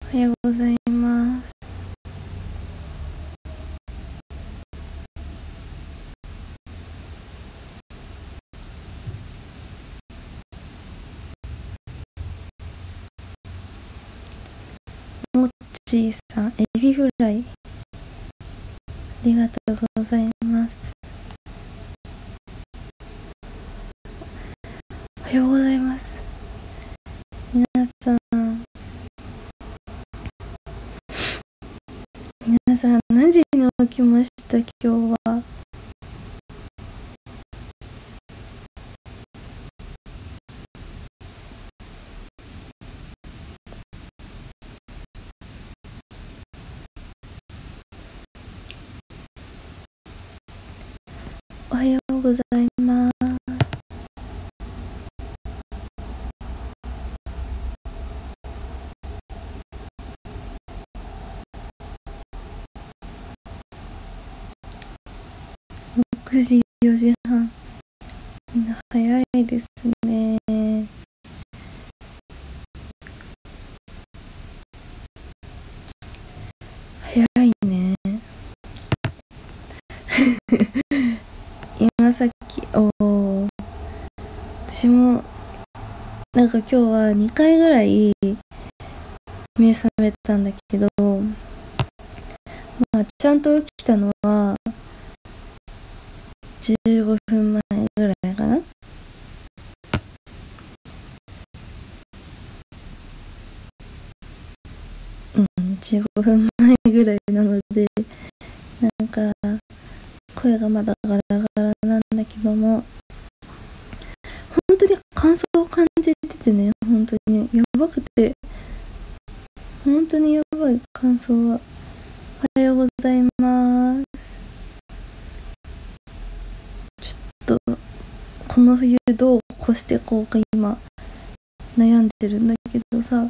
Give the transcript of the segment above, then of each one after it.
おはようございます。もっちーさん、エビフライありがとうございます。おはようございます。皆さん何時に起きました？今日は。おはようございます。6時4時半。みんな早いですね。早いね。今さっき私もなんか今日は2回ぐらい目覚めたんだけど、まあちゃんと起きたのは15分前ぐらいかな。15分前ぐらいなので、なんか声がまだガラガラなんだけども、本当に乾燥を感じててね、本当にやばくて、本当にやばい乾燥は。おはようございます。ちょっとこの冬どう越していこうか今悩んでるんだけどさ、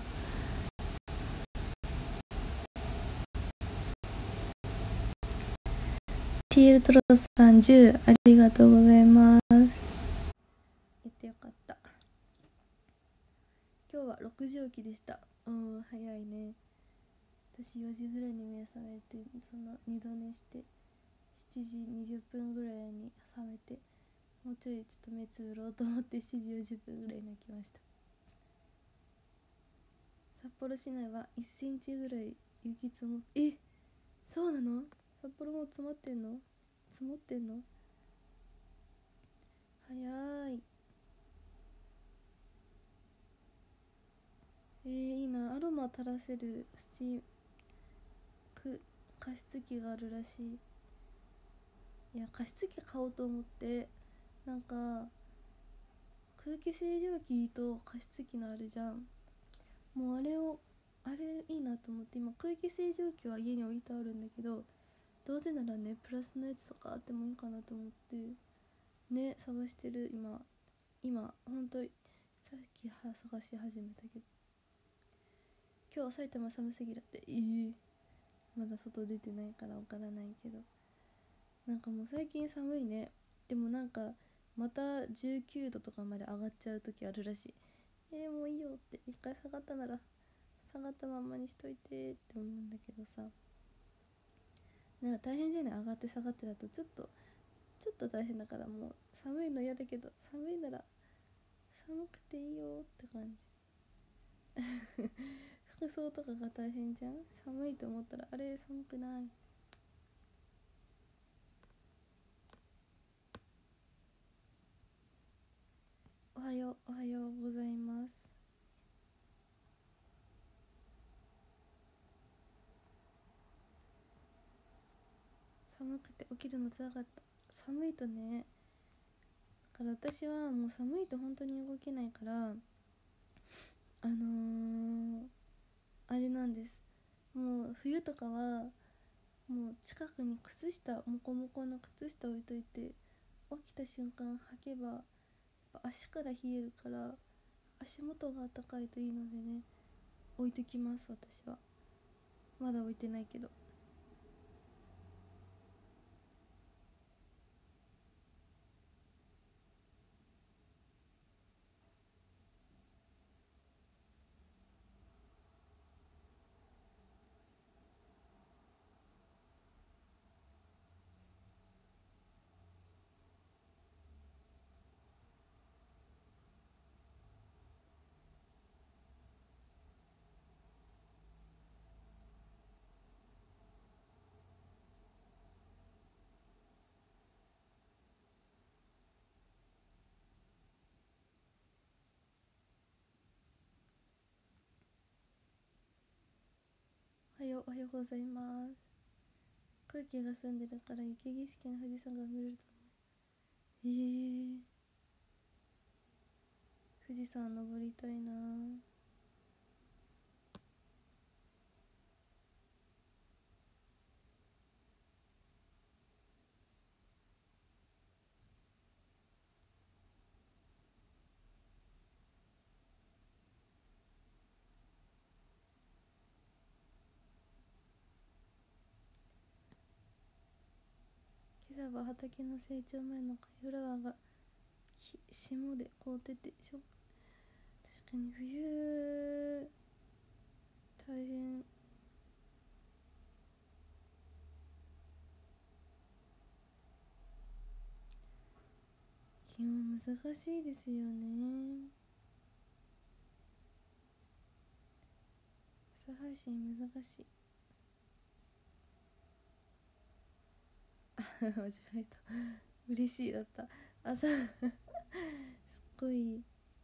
ティールトロスさん10ありがとうございます。やってよかった。今日は6時起きでした。早いね。私4時ぐらいに目覚めて、その2度寝して7時20分ぐらいに覚めて、もうちょいちょっと目つぶろうと思って7時40分ぐらいに起きました。札幌市内は1センチぐらい雪積もって、そうなの？札幌も積もってんの？早い。いいな。アロマ垂らせるスチーク加湿器があるらしい。いや、加湿器買おうと思って、なんか空気清浄機と加湿器のあるじゃん。もうあれいいなと思って、今空気清浄機は家に置いてあるんだけど、どうせならねプラスのやつとかあってもいいかなと思ってね、探してる。今ほんとさっき探し始めたけど、今日埼玉寒すぎだって。まだ外出てないからわからないけど、なんかもう最近寒いね。でもなんかまた19度とかまで上がっちゃう時あるらしい。もういいよって、一回下がったなら下がったまんまにしといてって思うんだけどさ、なんか大変じゃない？上がって下がってだとちょっと大変だから、もう寒いの嫌だけど、寒いなら寒くていいよって感じ。服装とかが大変じゃん。寒いと思ったらあれ寒くない。おはようございます。寒くて起きるのつらかった。寒いとね、だから私はもう寒いと本当に動けないから、あのー、あれなんです。もう冬とかはもう近くにモコモコの靴下置いといて、起きた瞬間履けば足から冷えるから、足元が暖かいといいのでね、置いときます。私はまだ置いてないけど。 おはようございます。空気が澄んでるから雪景色の富士山が見れると思う。富士山登りたいな。今朝は畑の成長前のカリフラワーが霜で凍ってて確かに冬大変。気温難しいですよね。朝配信難しい。間違えた。嬉しいだった。朝すっごい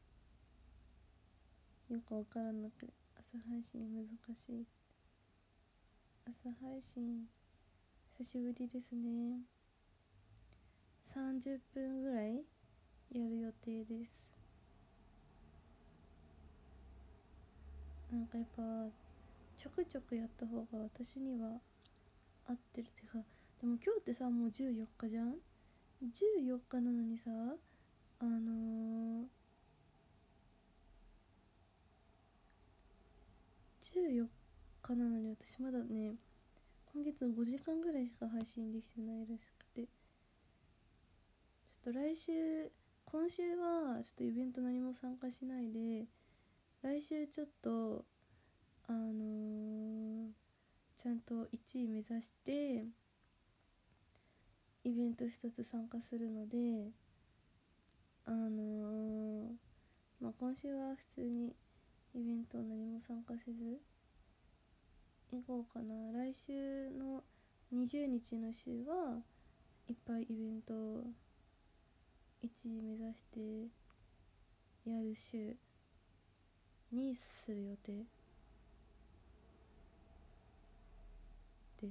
よくわからなく、朝配信難しい。朝配信久しぶりですね。30分ぐらいやる予定です。なんかやっぱちょくちょくやった方が私には合ってる。てかでも今日ってさ、もう14日じゃん。14日なのにさ、14日なのに私まだね、今月5時間ぐらいしか配信できてないらしくて、ちょっと今週はちょっとイベント何も参加しないで、来週ちょっとあのーちゃんと1位目指してイベント一つ参加するので、今週は普通にイベント何も参加せず行こうかな。来週の20日の週はいっぱいイベント1位目指してやる週にする予定です。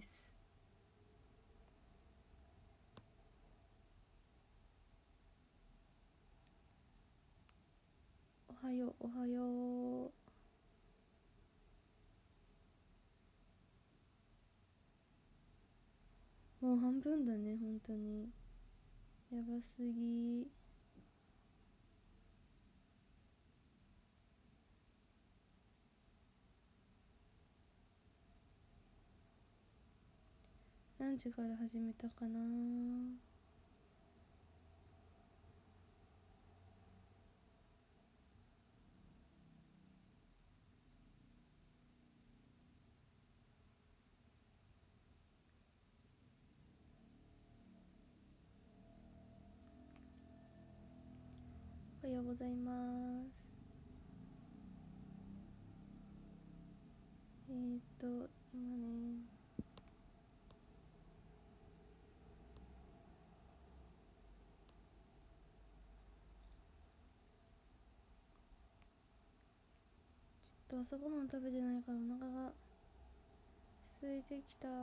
おはようおはよう。もう半分だね、本当にやばすぎ。何時から始めたかな。おはようございます。今ね、ちょっと朝ごはん食べてないからお腹が空いてきた。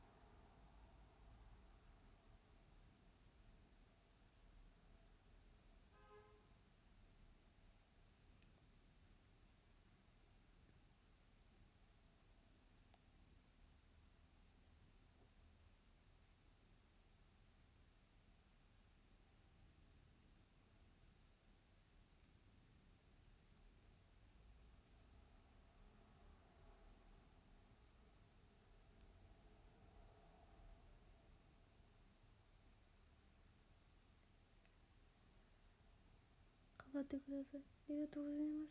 頑張ってください。ありがとうございます。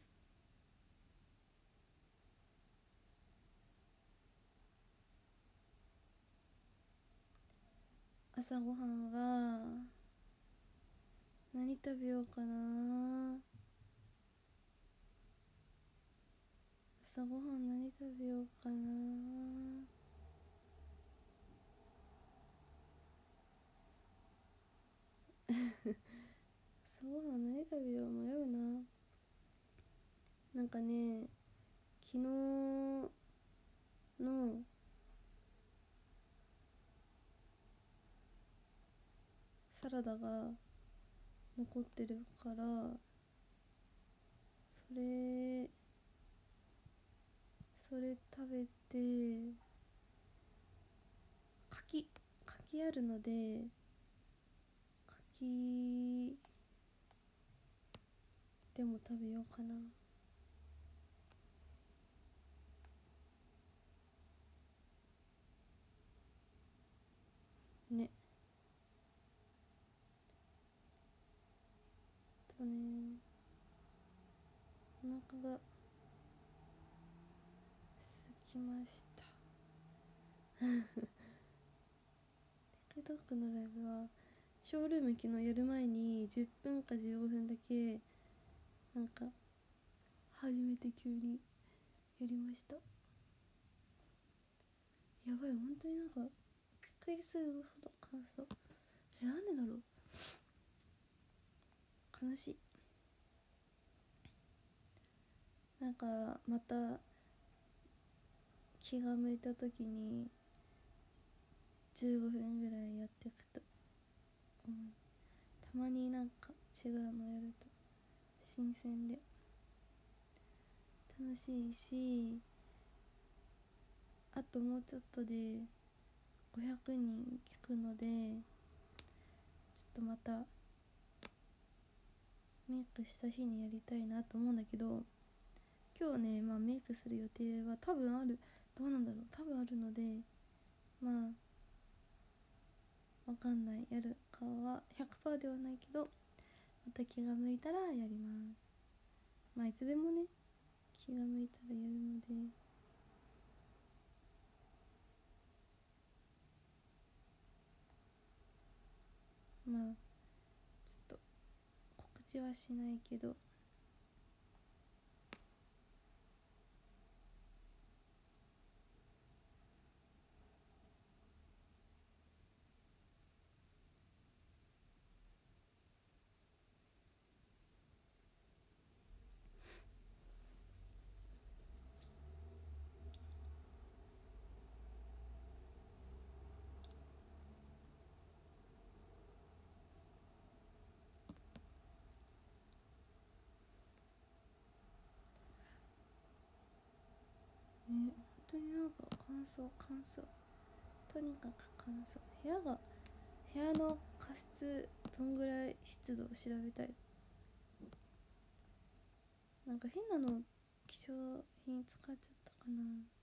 朝ごはんは何食べようかな。朝ごはん何食べようかな。朝ごはん何食べよう迷うな。なんかね、昨日のサラダが残ってるから、それ食べて、柿あるので、柿でも食べようかな。ね。ちょっとね、お腹が空きました。TikTok のライブはショールーム昨日やる前に10分か15分だけなんか初めて急にやりました。やばい、本当になんかびっくりするほど感想。なんでだろう、悲しい。なんかまた気が向いた時に15分ぐらいやっていくと思う。たまになんか違うのやると新鮮で楽しいし、あともうちょっとで500人聞くので、ちょっとまたメイクした日にやりたいなと思うんだけど、今日ね、メイクする予定は多分ある、どうなんだろう、多分あるので、わかんない、やるかは 100% ではないけど、また気が向いたらやります。いつでもね、気が向いたらやるので。ちょっと告知はしないけど、ね、本当になんか乾燥、とにかく乾燥。部屋の加湿どんぐらい湿度を調べたい。なんか変なの化粧品使っちゃったかな。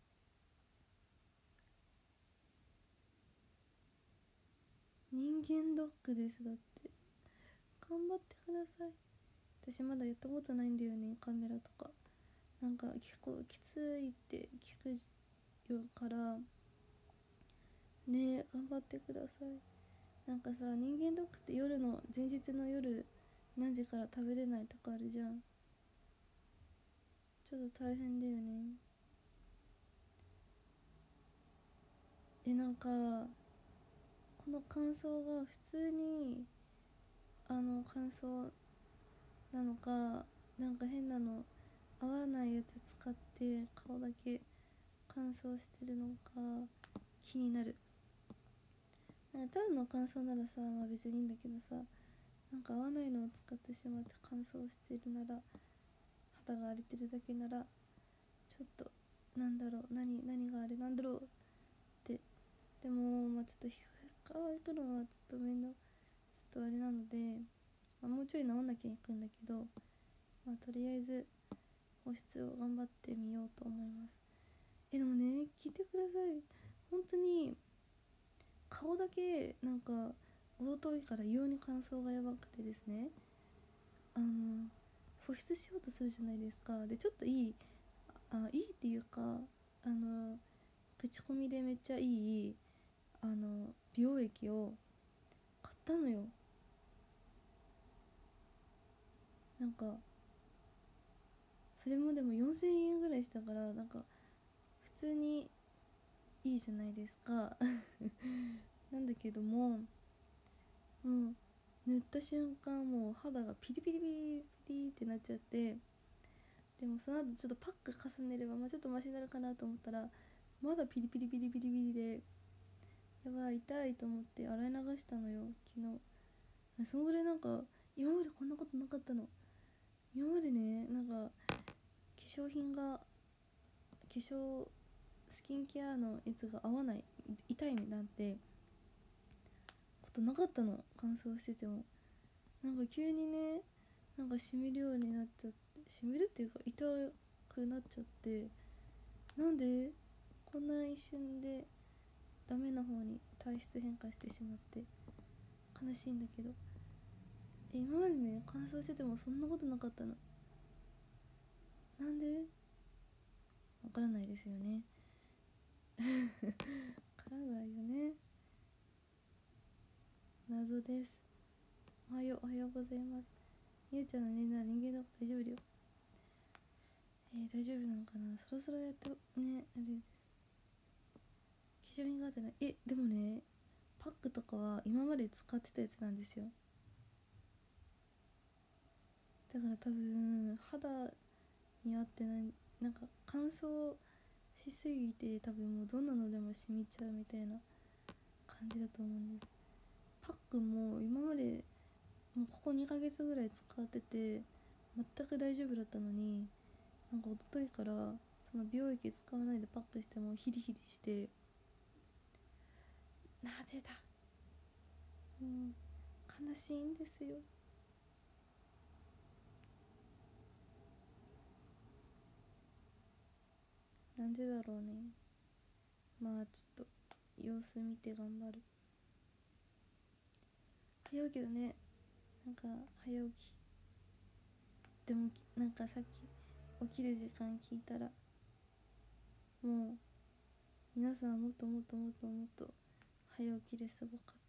人間ドックです、だって。頑張ってください。私まだやったことないんだよね、カメラとか。なんか結構きついって聞くよからね、頑張ってください。なんかさ、人間ドックって前日の夜何時から食べれないとかあるじゃん。ちょっと大変だよね。なんかこの乾燥が普通に乾燥なのか、なんか変なの合わないやつ使って顔だけ乾燥してるのか気になる。なんかただの乾燥ならさ、別にいいんだけどさ、なんか合わないのを使ってしまって乾燥してるなら、肌が荒れてるだけなら、ちょっとなんだろう、何があれなんだろうって。でもちょっと皮膚科行くのはちょっとあれなので、もうちょい治んなきゃいくんだけど、とりあえず保湿を頑張ってみようと思います。でもね、聞いてください。本当に顔だけなんか一昨日から異様に乾燥がやばくてですね、保湿しようとするじゃないですか。でちょっといいっていうか、口コミでめっちゃいい美容液を買ったのよ。なんかそれもでも4000円ぐらいしたから、なんか普通にいいじゃないですか。なんだけどもう塗った瞬間もう肌がピリピリピリピリってなっちゃって、でもその後ちょっとパック重ねればちょっとマシになるかなと思ったら、 まだピリピリピリピリピリで、やばい痛いと思って洗い流したのよ昨日。そのぐらいなんか今までこんなことなかったの。今までね、なんか化粧品がスキンケアのやつが合わない、痛いなんてことなかったの。乾燥しててもなんか急にね、なんかしみるようになっちゃって、しみるっていうか痛くなっちゃって、なんでこんな一瞬でダメな方に体質変化してしまって悲しいんだけど。今までね、乾燥しててもそんなことなかったの。なんでわからないですよね。わからないよね。謎です。おはようございます。みゆちゃんのね、人間だから大丈夫だよ。大丈夫なのかな。そろそろやってね、あれです。化粧品があってない。でもね、パックとかは今まで使ってたやつなんですよ。だから多分肌に合ってない、なんか乾燥しすぎて多分もうどんなのでも染みちゃうみたいな感じだと思うんです。パックも今までもうここ2ヶ月ぐらい使ってて全く大丈夫だったのに、なんか一昨日からその美容液使わないでパックしてもヒリヒリして、なぜだ、もう悲しいんですよ。なんでだろうね。まあちょっと様子見て頑張る。早起きだね。なんか早起きでも、なんかさっき起きる時間聞いたら、もう皆さんもっともっともっともっと早起きですごかった。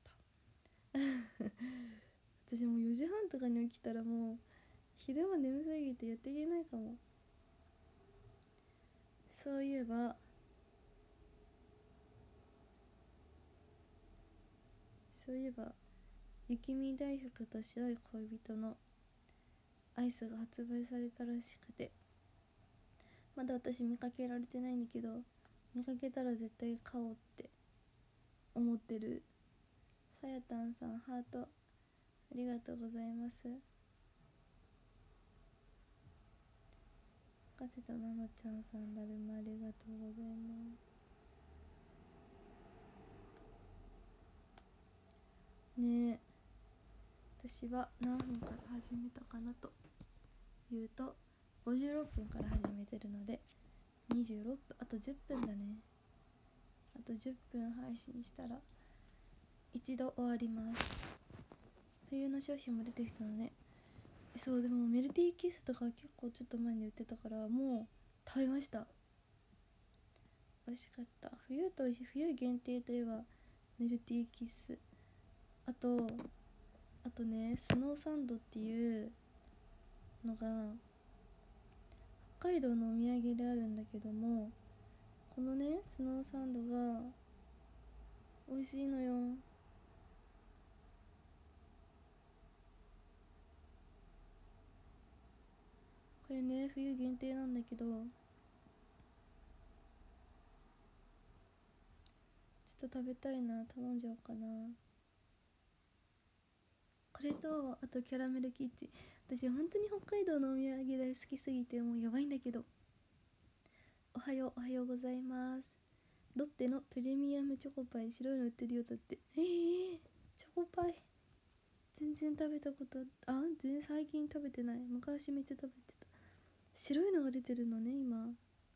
私もう4時半とかに起きたらもう昼間眠すぎてやっていけないかも。そういえば雪見大福と白い恋人のアイスが発売されたらしくて、まだ私見かけられてないんだけど、見かけたら絶対買おうって思ってる。さやたんさんハートありがとうございます。かせとなのちゃんさんだるまありがとうございますね。え、私は何分から始めたかなというと、56分から始めてるので26分、あと10分だね。あと10分配信したら一度終わります。冬の商品も出てきたのね。そう、でもメルティーキスとか結構ちょっと前に売ってたからもう食べました。美味しかった。冬限定といえばメルティーキス、あとね、スノーサンドっていうのが北海道のお土産であるんだけども、このねスノーサンドが美味しいのよ。これね冬限定なんだけど、ちょっと食べたいな、頼んじゃおうかな。これとあとキャラメルキッチン。私本当に北海道のお土産大好きすぎてもうやばいんだけど。おはようございます。ロッテのプレミアムチョコパイ、白いの売ってるよ。だってチョコパイ全然食べたこと、全然最近食べてない。昔めっちゃ食べてた。白いのが出てるのね今。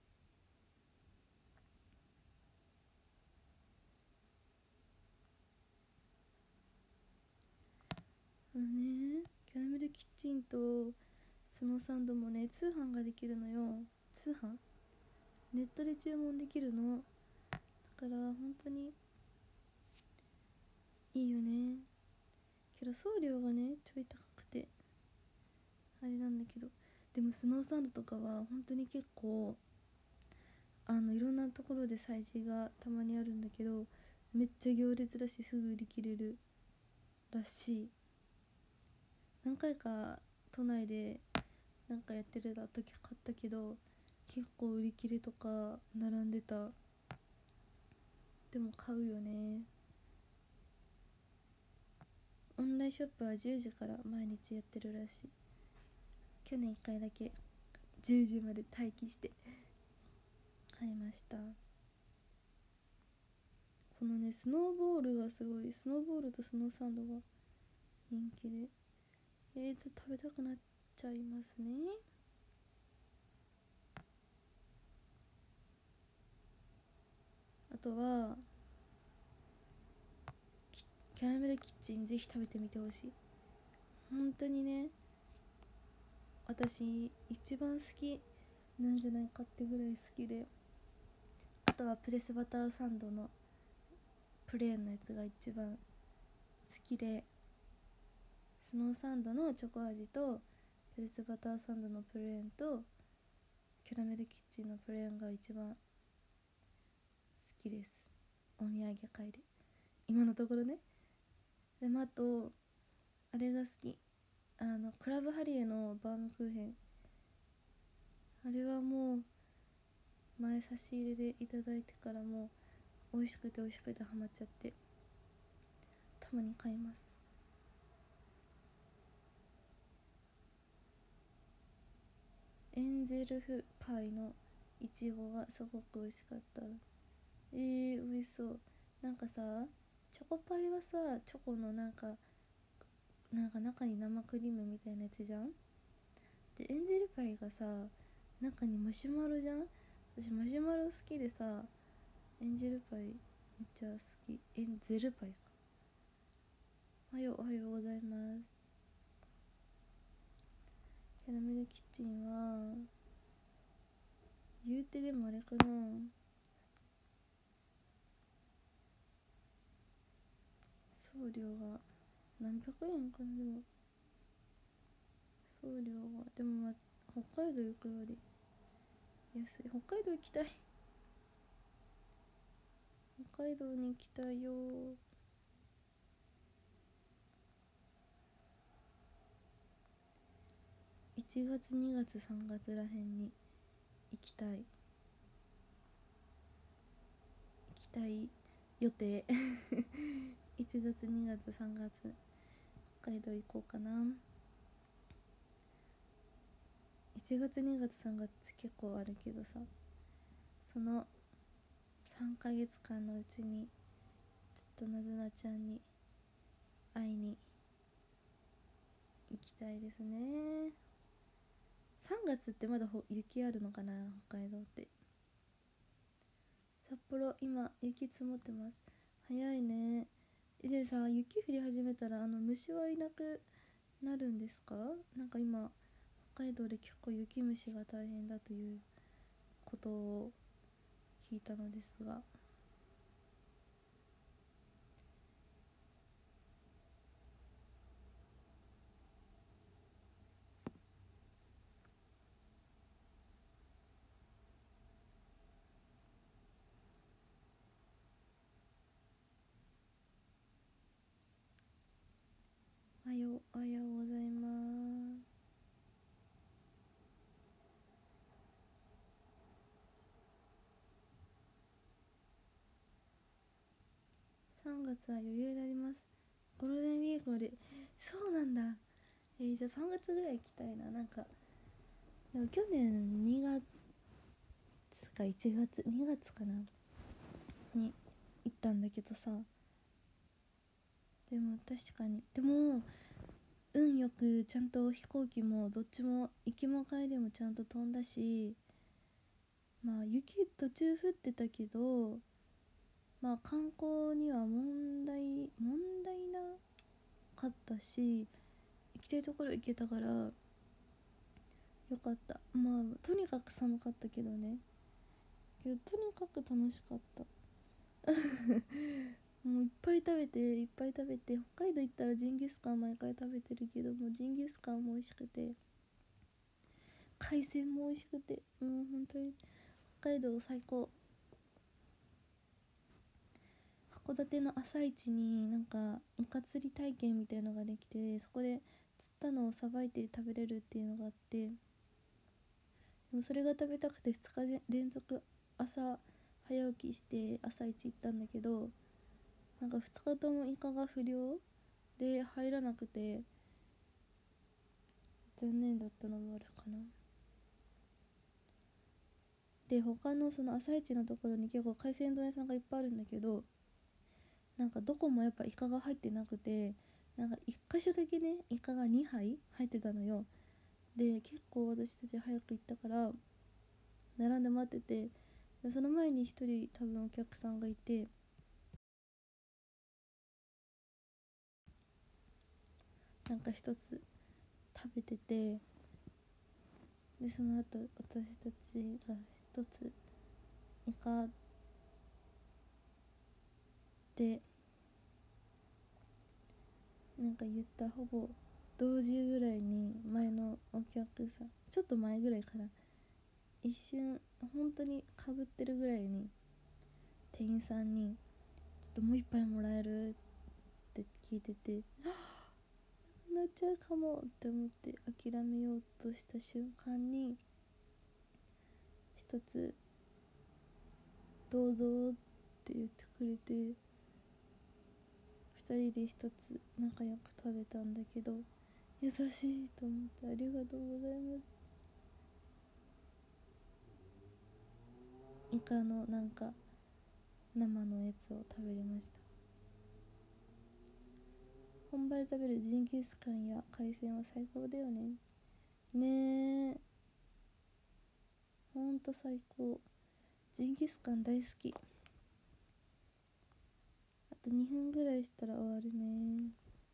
キャラメルキッチンとスノーサンドもね通販ができるのよ。通販ネットで注文できるのだから本当にいいよね。けど送料がねちょい高くてあれなんだけど、でもスノーサンドとかは本当に結構いろんなところで催事がたまにあるんだけど、めっちゃ行列だしすぐ売り切れるらしい。何回か都内でなんかやってる時買ったけど結構売り切れとか並んでた。 でも買うよね。オンラインショップは10時から毎日やってるらしい。去年1回だけ10時まで待機して買いました。このねスノーボールがすごい、スノーボールとスノーサンドが人気で食べたくなっちゃいますね。あとはキャラメルキッチンぜひ食べてみてほしい。本当にね、私一番好きなんじゃないかってぐらい好きで、あとはプレスバターサンドのプレーンのやつが一番好きで、スノーサンドのチョコ味とプレスバターサンドのプレーンとキャラメルキッチンのプレーンが一番好きです。お土産買いで今のところね。でもあとあれが好き、クラブハリエのバームクーヘン、あれはもう前差し入れでいただいてからもう美味しくて美味しくてハマっちゃって、たまに買います。エンゼルフパイのいちごがすごく美味しかった。美味しそう。なんかさ、チョコパイはさ、チョコのなんか中に生クリームみたいなやつじゃん。でエンゼルパイがさ、中にマシュマロじゃん。私マシュマロ好きでさ、エンジェルパイめっちゃ好き。エンゼルパイか。おはようございます。キャラメルキッチンは言うてでもあれかな、送料が何百円かな。でも送料はでも、北海道行くより安い。北海道行きたい。北海道に行きたいよ。1月2月3月らへんに行きたい予定1月2月3月北海道行こうかな。1月2月3月結構あるけどさ、その3ヶ月間のうちにちょっとなずなちゃんに会いに行きたいですね。3月ってまだ雪あるのかな、北海道って。札幌今雪積もってます。早いね。でさ、雪降り始めたら虫はいなくなるんですか？なんか今北海道で結構雪虫が大変だということを聞いたのですが。おはようございます。3月は余裕であります。ゴールデンウィークまで。そうなんだ。じゃあ3月ぐらい行きたいな。なんかでも去年2月か1月2月かなに行ったんだけどさ、でも確かに、でも運よくちゃんと飛行機もどっちも行きも帰りもちゃんと飛んだし、雪途中降ってたけど、観光には問題なかったし、行きたいところ行けたからよかった。とにかく寒かったけどね、とにかく楽しかった。もういっぱい食べて北海道行ったらジンギスカン毎回食べてるけども、ジンギスカンも美味しくて海鮮も美味しくて、もう本当に北海道最高。函館の朝市になんかイカ釣り体験みたいのができて、そこで釣ったのをさばいて食べれるっていうのがあって、でもそれが食べたくて2日連続朝早起きして朝一行ったんだけど、なんか2日ともイカが不良で入らなくて残念だったのもあるかな。で他のその朝市のところに結構海鮮丼屋さんがいっぱいあるんだけど、なんかどこもやっぱイカが入ってなくて、なんか1箇所だけねイカが2杯入ってたのよ。で結構私たち早く行ったから並んで待ってて、その前に1人多分お客さんがいて、なんか一つ食べてて、でその後私たちが一つイカでなんか言ったほぼ同時ぐらいに前のお客さん、ちょっと前ぐらいから一瞬本当にかぶってるぐらいに店員さんに「ちょっともう一杯もらえる?」って聞いてて、なっちゃうかもって思って諦めようとした瞬間に一つどうぞって言ってくれて、二人で一つ仲良く食べたんだけど、優しいと思ってありがとうございます。イカのなんか生のやつを食べれました。本場で食べるジンギスカンや海鮮は最高だよね。ねえ、ほんと最高。ジンギスカン大好き。あと2分ぐらいしたら終わるね。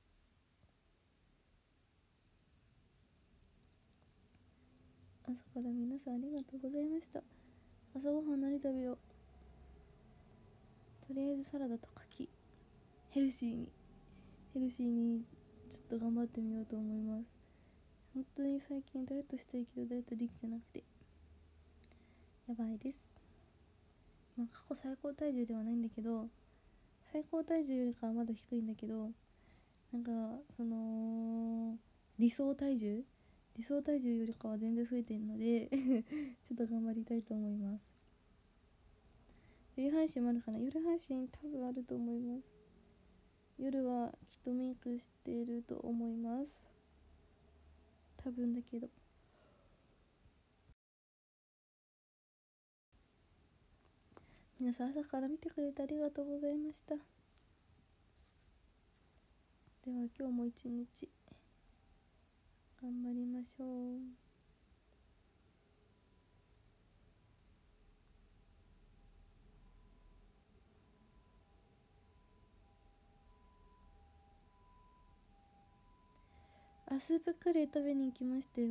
朝から皆さんありがとうございました。朝ごはん何食べよう。とりあえずサラダと牡蠣、ヘルシーにちょっと頑張ってみようと思います。本当に最近ダイエットしたいけどダイエットできてなくてやばいです。まあ過去最高体重ではないんだけど、最高体重よりかはまだ低いんだけど、なんかその理想体重よりかは全然増えてるのでちょっと頑張りたいと思います。夜配信もあるかな。夜配信多分あると思います。夜はきっとメイクしてると思います、多分だけど。皆さん朝から見てくれてありがとうございました。では今日も一日頑張りましょう。スープカレー食べに行きましたよ。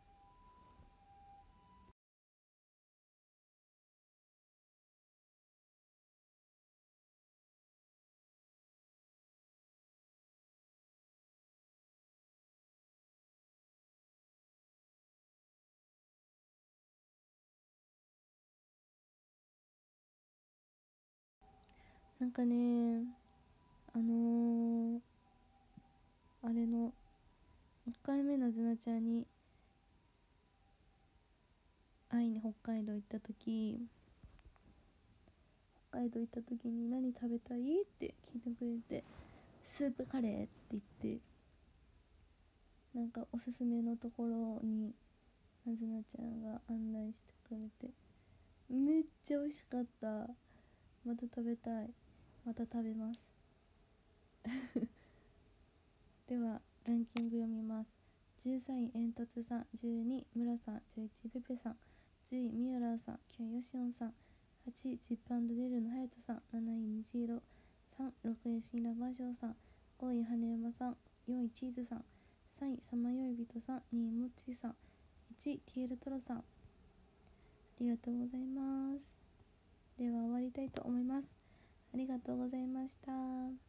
なんかね、あのー、あれの1回目のズナちゃんに会いに北海道行った時に何食べたいって聞いてくれて、スープカレーって言って、なんかおすすめのところになずなちゃんが案内してくれて、めっちゃ美味しかった。また食べたい。また食べます。ではランキング読みます。13位煙突さん、12位村さん、11位ペペさん、10位ミューラーさん、9位ヨシオンさん、8位ジップ&デルのハヤトさん、7位虹色さん、6位シーラバージョンさん、5位羽山さん、4位チーズさん、3位さまよいびとさん、2位もっちーさん、1位ティエルトロさん。ありがとうございます。では終わりたいと思います。ありがとうございました。